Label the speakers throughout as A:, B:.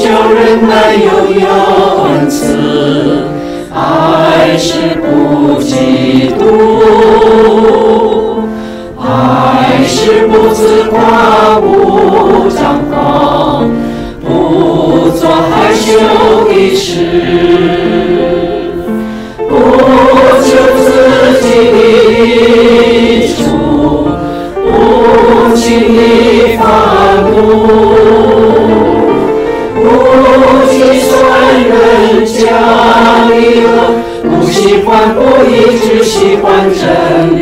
A: 久忍耐，又有恩慈，爱是不嫉妒，爱是不自夸，不张狂，不做害羞的事，不求自己的益处，不轻易发怒，不计算人家的恶，不喜欢不义，只喜欢真理。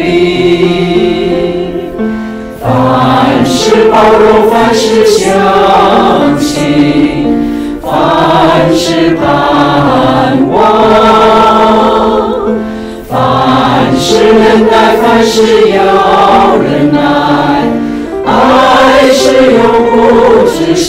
A: 凡事包容，凡事相信，凡事盼望，凡事忍耐，凡事要忍耐，爱是永不止息。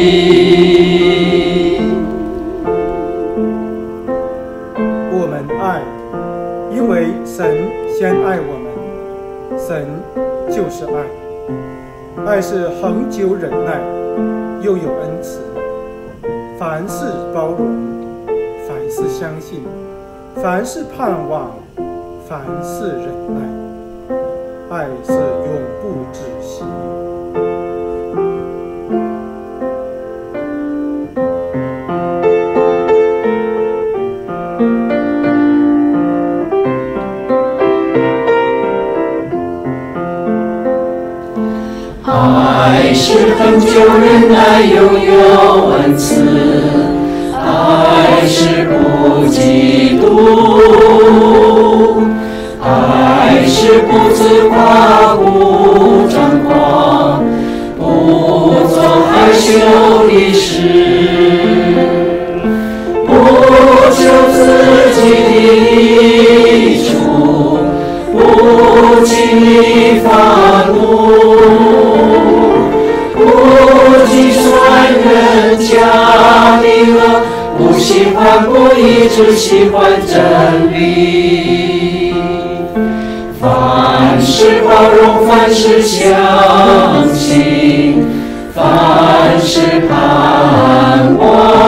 B: 我们爱，因为神先爱我们，神就是爱。爱是恒久忍耐，又有恩慈，凡事包容，凡事相信，凡事盼望，凡事忍耐，爱是永不止息。
A: 爱是恒久忍耐，又有恩慈，爱是不嫉妒，爱是不自夸，不张狂，不做害羞的事，不求自己的益处，不轻易发怒，不计算人家的恶，不喜欢不义，只喜欢真理。凡事包容，凡事相信，凡事盼望，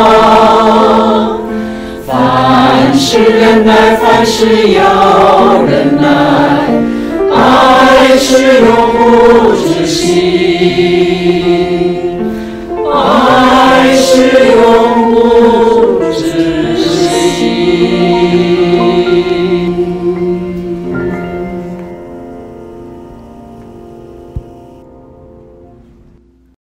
A: 凡事忍耐，凡事要忍耐，爱是永不止息，爱是永